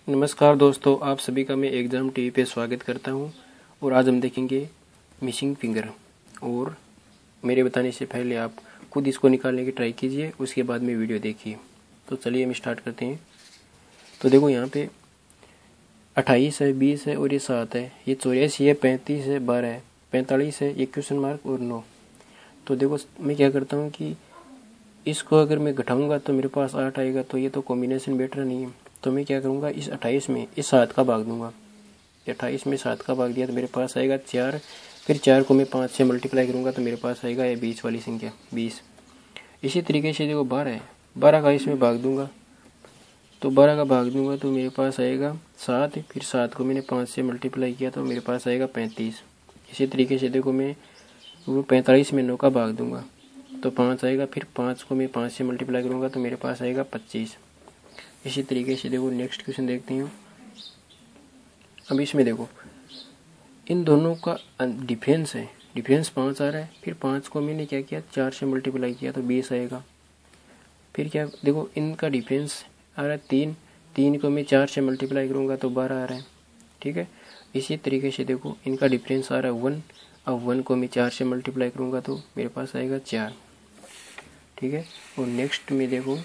नमस्कार दोस्तों, आप सभी का मैं एग्ज़ाम टीवी पे स्वागत करता हूं। और आज हम देखेंगे मिसिंग फिंगर। और मेरे बताने से पहले आप खुद इसको निकालने की ट्राई कीजिए, उसके बाद में वीडियो देखिए। तो चलिए हम स्टार्ट करते हैं। तो देखो यहाँ पे 28 है, 20 है और ये 7 है, ये 84 है, 35 है, 12 है, 45 है, ये क्वेश्चन मार्क और 9। तो देखो मैं क्या करता हूँ कि इसको अगर मैं घटाऊँगा तो मेरे पास 8 आएगा, तो ये तो कॉम्बिनेशन बेटर नहीं है। तो मैं क्या करूँगा, इस 28 में इस 7 का भाग दूंगा। 28 में 7 का भाग दिया तो मेरे पास आएगा 4। फिर 4 को मैं 5 से मल्टीप्लाई करूँगा तो मेरे पास आएगा ये 20 वाली संख्या 20। इसी तरीके से देखो 12 है, 12 का इसमें भाग दूंगा तो 12 का भाग दूंगा तो मेरे पास आएगा 7। फिर 7 को मैंने 5 से मल्टीप्लाई किया तो मेरे पास आएगा 35। इसी तरीके से देखो मैं वो 45 में 9 का भाग दूंगा तो 5 आएगा। फिर 5 को मैं 5 से मल्टीप्लाई करूँगा तो मेरे पास आएगा 25। इसी तरीके से देखो नेक्स्ट क्वेश्चन देखते हैं। अब इसमें देखो इन दोनों का डिफरेंस है, डिफरेंस 5 आ रहा है। फिर 5 को मैंने क्या किया, 4 से मल्टीप्लाई किया तो 20 आएगा। फिर क्या देखो इनका डिफरेंस आ रहा है 3, 3 को मैं 4 से मल्टीप्लाई करूँगा तो 12 आ रहा है। ठीक है, इसी तरीके से देखो इनका डिफरेंस आ रहा है 1। अब 1 को मैं 4 से मल्टीप्लाई करूँगा तो मेरे पास आएगा 4। ठीक है, और नेक्स्ट में देखो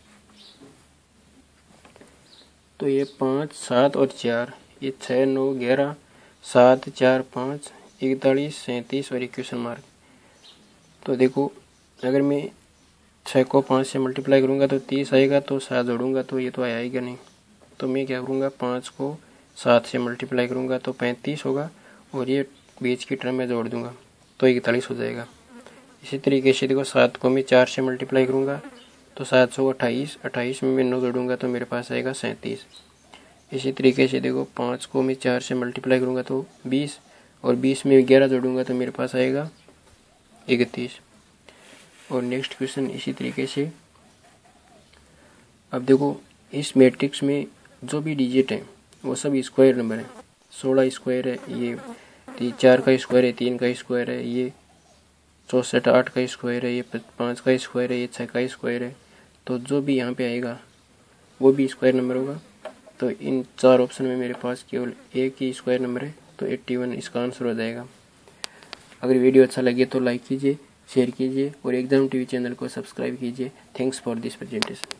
तो ये 5, 7 और 4, ये 6, 9, 11, 7, 4, 5, 41, 37 और 1 क्वेश्चन मार्क। तो देखो अगर मैं 6 को 5 से मल्टीप्लाई करूँगा तो 30 आएगा, तो 7 जोड़ूंगा तो ये तो आएगा नहीं। तो मैं क्या करूँगा, 5 को 7 से मल्टीप्लाई करूँगा तो 35 होगा और ये बीच की टर्म में जोड़ दूंगा तो 41 हो जाएगा। इसी तरीके से देखो 7 को मैं 4 से मल्टीप्लाई करूँगा तो 728, 28 में मैं 9 जोड़ूंगा तो मेरे पास आएगा 37। इसी तरीके से देखो 5 को मैं 4 से मल्टीप्लाई करूँगा तो 20 और 20 में 11 जोड़ूंगा तो मेरे पास आएगा 31। और नेक्स्ट क्वेश्चन इसी तरीके से। अब देखो इस मैट्रिक्स में जो भी डिजिट है वो सब स्क्वायर नंबर है। 16 स्क्वायर है, ये 4 का स्क्वायर है, 3 का स्क्वायर है, ये 64 8 का स्क्वायर है, ये 5 का स्क्वायर है, ये 6 का स्क्वायर है। तो जो भी यहाँ पे आएगा वो भी स्क्वायर नंबर होगा। तो इन 4 ऑप्शन में मेरे पास केवल एक ही स्क्वायर नंबर है, तो 81 इसका आंसर हो जाएगा। अगर वीडियो अच्छा लगे तो लाइक कीजिए, शेयर कीजिए और एग्जाम टीवी चैनल को सब्सक्राइब कीजिए। Thanks for this presentation.